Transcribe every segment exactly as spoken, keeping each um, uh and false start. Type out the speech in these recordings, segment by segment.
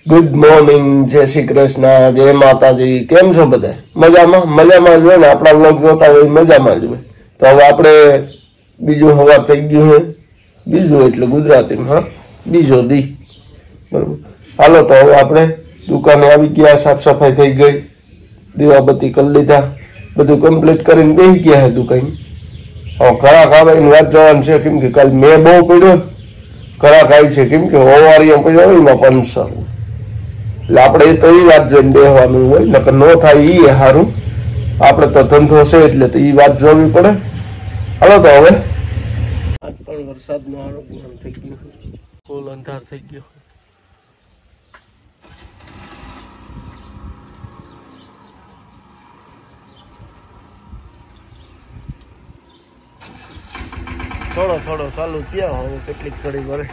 Good morning, જય શ્રી કૃષ્ણ, જય માતાજી। કેમ છો બધા? મજામાં? મજામાં જ હોય ને, આપણા વ્લોગ જોતા હોય મજામાં જ હોય। તો હવે આપણે બીજું સવાર થઈ ગયું છે, બીજું એટલે ગુજરાતીમાં હા બીજો દી, બરોબર। હાલો તો હવે આપણે દુકાને આવી ગયા, સાફ સફાઈ થઈ ગઈ, દીવાબત્તી કરી લીધા, બધું કમ્પ્લીટ કરીને બેસી ગયા છે દુકાન। હવે ઘરાક આવે એની વાત જવાનું છે, કેમ કે કાલે મેં બહુ પડ્યો, ઘરાક આવી છે, કેમ કે હોવારીઓ પડ્યો હોય એમાં પંચર, એટલે આપણે તો એ વાત જોઈને બેસવાનું હોય, નકર ન થાય એ સારું, આપણે તો ધંધો છે એટલે તો એ વાત જોવી પડે। હાલો તો હવે આજ પણ વરસાદનો આરોગ્ય થઈ ગયો, ફૂલ અંધાર થઈ ગયો। થોડો થોડો ચાલુ થયા, હવે કેટલીક ઘડી વરે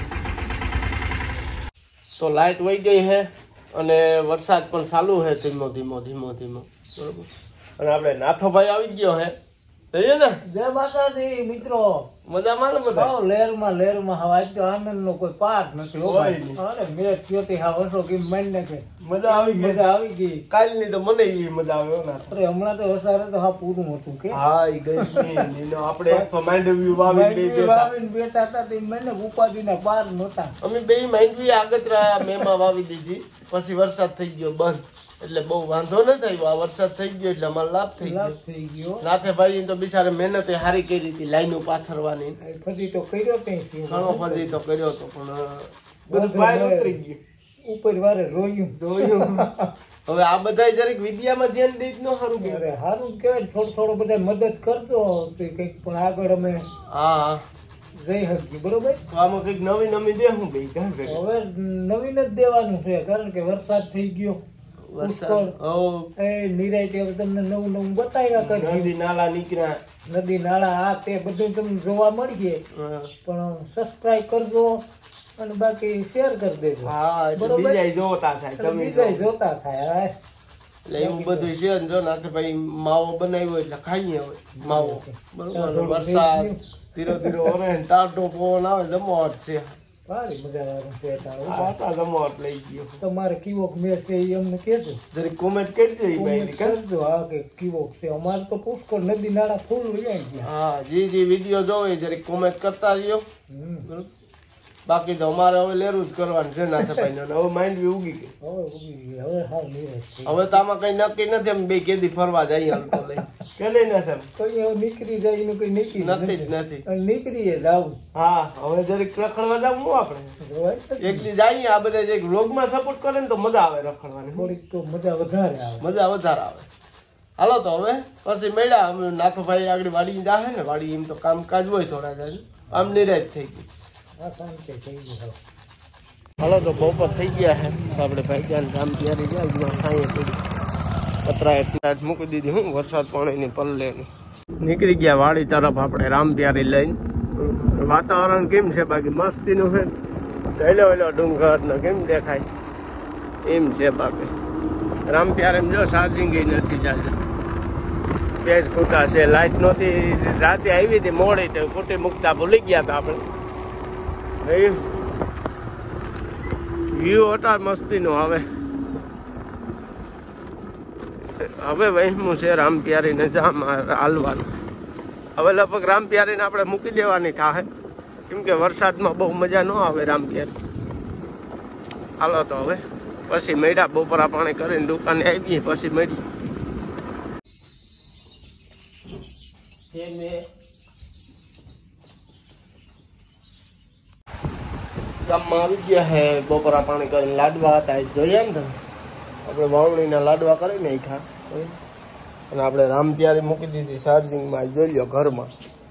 તો લાઇટ વહી ગઈ છે અને વરસાદ પણ ચાલુ છે ધીમો ધીમો ધીમો ધીમો, બરોબર। અને આપણે નાથોભાઈ આવી ગયો હે, જઈએ ને? જય માતાજી મિત્રો, મજામાં ને બધા? લહેરમાં લહેરમાં હવે આજ તો આનંદ નો કોઈ પાર નથી હો ભાઈ। અરે મેં થયોથી હા વર્ષો કેમ મહિને કે મજા આવી ગઈ, મજા આવી ગઈ કાલની તો મને એવી મજા આવે ના। અરે હમણાં તો વરસાદ તો હા પૂરું હતું કે હા ઈ ગઈ નીનો આપણે એક માંડવી વાવી બે વાવીને બેઠા હતા તે મને ઉપાધિના પાર નહોતા। અમે બે માંડવી આગતરા મેમાં વાવી દીધી, પછી વરસાદ થઈ ગયો બંધ, એટલે બહુ વાંધો ન થયો। આ વરસાદ થઈ ગયો એટલે અમારો લાભ થઈ ગયો થઈ ગયો। નાથે ભાઈ તો બિચારે મહેનત હારી કરી હતી, લાઈનો પાથરવાની, ફજી તો કર્યો કઈ ઘણો ફજી તો કર્યો હતો, પણ બધું બહાર ઉતરી ગયું, ઉપર વારે રોયું જોયું। હવે આ બધા જરીક વિદ્યામાં ધ્યાન દઈ ન સારું કે અરે સારું કહેવાય, થોડું થોડું બધા મદદ કરતો તો કંઈક પણ આગળ અમે હા હા જઈ શકીએ, બરોબર। તો આમાં કંઈક નવી નવી દેવું ભાઈ, હવે નવીન જ દેવાનું છે, કારણ કે વરસાદ થઈ ગયો, તમને નવું નવું બતાવ્યા કરી, નદી નાળા નીકળ્યા, નદી નાળા આ તે બધું તમને જોવા મળીએ, પણ સબસ્ક્રાઇબ કરજો અને બાકી શેર કરી દેજો, બીજા જોતા થાય, તમે બીજા જોતા થાય, એટલે એવું બધું છે ને। જો નાથે ભાઈ માવો બનાવ્યો એટલે ખાઈએ હવે માવો, બરોબર। વરસાદ ધીરો ધીરો ઓરે ટાટો પવન આવે, જમાવટ છે, સારી મજા આવે છે। જમાવટ લઈ ગયો, તમારે કીવો મેચ છે એ અમને કહેજો, જરી કોમેન્ટ કરજો, કરજો હા કે કીવો છે। અમારે તો પુષ્કળ નદી નાળા ફૂલ વહી ગયા, હા જી જી વિડીયો જોવે જરી કોમેન્ટ કરતા રહ્યો, બરોબર। બાકી તો અમારે હવે લેરું જ કરવાનું છે નાથે ભાઈ, હવે માઇન્ડ બી ઉગી ગઈ, હવે ઉગી ગઈ, હવે હાવ નિરાશ હવે તો આમાં કઈ નક્કી નથી, અમે બે કેદી ફરવા જઈએ લઈ કે નહીં નથી, કઈ હવે નીકળી જાય એનું કઈ નીકળી નથી જ નથી, નીકળીએ જાવ। હા હવે જરીક રખડવા જાવ હું આપણે એકલી જઈએ, આ બધા જે વ્લોગમાં સપોર્ટ કરે ને તો મજા આવે રખડવાની, થોડીક તો મજા વધારે આવે, મજા વધારે આવે। હાલો તો હવે પછી મળ્યા, અમે નાથો ભાઈ આગળ વાડી જાહે ને, વાડી એમ તો કામકાજ હોય થોડા જાય, આમ નિરાશ થઈ ગઈ, હાલો તો બપોર થઈ ગયા છે, આપણે ભાઈ જાન કામ તૈયારી જાય સાંયે પડી પતરા એટલા મૂકી દીધી, હું વરસાદ પાણીની પલ્લે નીકળી ગયા વાડી તરફ આપણે રામ પ્યારી લઈને। વાતાવરણ કેમ છે? બાકી મસ્તીનું છે, હેલો હેલો ડુંગર ને કેમ દેખાય એમ છે। બાકી રામ પ્યારે જો ચાર્જિંગ નથી જાજુ, પેજ ખૂટા છે, લાઈટ નહોતી, રાતે આવી હતી મોડી તો ખૂટી મૂકતા ભૂલી ગયા હતા આપણે, વ્યૂ હતા મસ્તીનો। હવે હવે વહેમું છે રામ પ્યારીને જામ હાલવાનું, હવે લગભગ રામ પ્યારીને આપણે મૂકી દેવાની થાય, કેમ કે વરસાદમાં બહુ મજા ન આવે રામ પ્યારી। હાલો તો હવે પછી મળ્યા, બપોરા પાણી કરીને દુકાને આવીએ પછી મળીએ। ગામમાં આવી ગયા હે, બપોરા પાણી કરીને લાડવા હતા જોઈએ ને તમે, આપણે વાવણીના લાડવા કરી નાખ્યા, અને આપણે રામ પ્યારી મૂકી દીધી ચાર્જિંગમાં, જોઈ લો ઘરમાં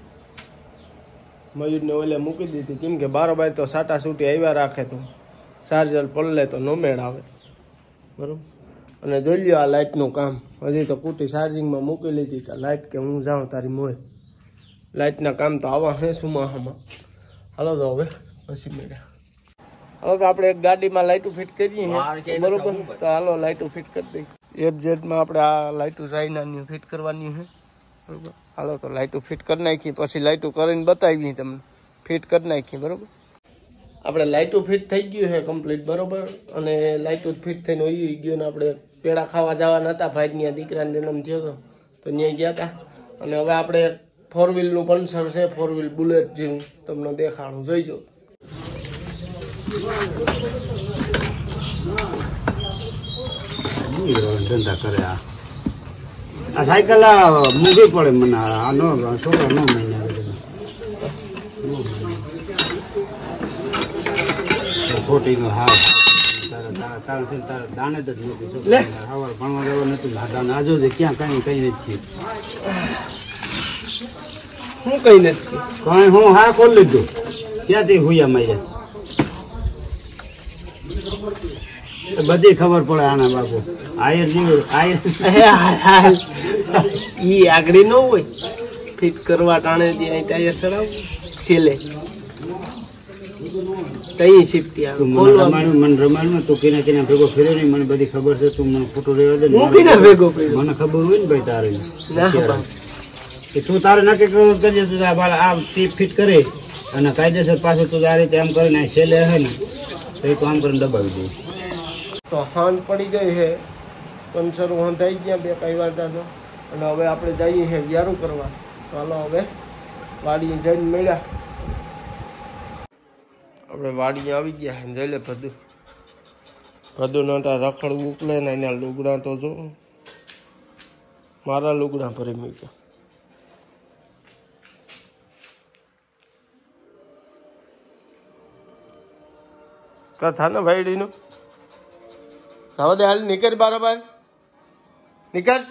મયુરને ઓલે મૂકી દીધી, કેમ કે બારોબાર તો સાટા સૂટી આવ્યા રાખે તો ચાર્જર પડલે તો નો મેળ આવે, બરોબર। અને જોઈ લો આ લાઇટનું કામ, હજી તો કુટી ચાર્જિંગમાં મૂકી લીધી તો લાઇટ કે હું જાઉં તારી મોય, લાઇટના કામ તો આવા હે સુમાહામાં। હાલો તો હવે પછી મેળા, હવે તો આપણે એક ગાડીમાં લાઇટો ફિટ કરીએ, બરોબર? તો હાલો લાઇટો ફિટ કરી દઈએ, એફ જેડમાં આપણે આ લાઇટો ચાઇનાની ફિટ કરવાની છે, બરોબર? હાલો તો લાઇટો ફિટ કરી નાખીએ, પછી લાઇટો કરીને બતાવીએ તમને, ફિટ કરી નાખીએ, બરોબર? આપણે લાઇટો ફિટ થઈ ગયું છે કમ્પ્લીટ બરોબર, અને લાઇટો ફિટ થઈને હોઈ ગયું ને આપણે પેડા ખાવા જવાના હતા, ભાઈના દીકરાનો જન્મ થયો હતો તો ત્યાં ગયા હતા. અને હવે આપણે ફોર વ્હીલનું પંચર છે, ફોર વ્હીલ બુલેટ જેવું તમને દેખાડું, જોઈજો. ધંધા કરે આ સાયકલ મૂંઘી પડે મને, આ નો છોકરા નો મહિને ખોટી નો હાવ દાને જ નથી સવાર ભણવા જવા નથી આજો ક્યાં કઈ કઈ નથી હું કઈ નથી કઈ હું હા ખોલી લીધું ક્યાંથી હુયા માર્યા બધી ખબર પડે આના બાપુ. આયર જેવું આયર ઈ આગળ ન હોય ફિટ કરવા ટાણે ત્યાં ટાયર ચડાવ છેલ્લે કઈ શિફ્ટી આવે મને રમાડ્યું મને રમાડ્યું તું કેના કેના ભેગો ફેર્યો નહીં મને બધી ખબર છે. તું મને ફોટો લેવા દે હું કેના ભેગો ફેર્યો મને ખબર હોય ને ભાઈ તારે ના કે તું તારે નક્કી કરજે તું આ ટીપ ફિટ કરે અને કાયદેસર પાછું તું આ રીતે એમ કરીને છેલ્લે હે ને તો એ કામ કરીને દબાવી દે. તો હાંજ પડી ગઈ છે, પંચર વંધાઈ ગયા બે કઈ વાતા તો, અને હવે આપણે જઈએ છે વ્યારું કરવા. તો હાલો હવે વાડીએ જઈને મળ્યા. આપણે વાડીએ આવી ગયા છે, જઈ લે ભદુ ભદુ નટા રખડ ઉકલે ને એના લુગડા તો જો મારા લુગડા ભરી મૂક્યા. કથા ને ભાઈડીનું હવે દે હાલ નીકળ બરાબર નીકળ.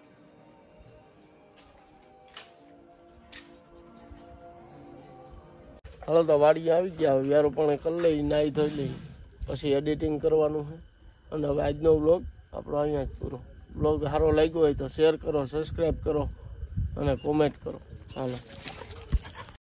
હાલો તો વાડી આવી ગયા, વ્યારો પણ કરી લઈ, નાહી ધોઈ લઈ, પછી એડિટિંગ કરવાનું છે. અને હવે આજનો વ્લોગ આપણો અહીંયા જ પૂરો. વ્લોગ સારો લાગ્યો હોય તો શેર કરો, સબસ્ક્રાઈબ કરો અને કોમેન્ટ કરો. હાલો.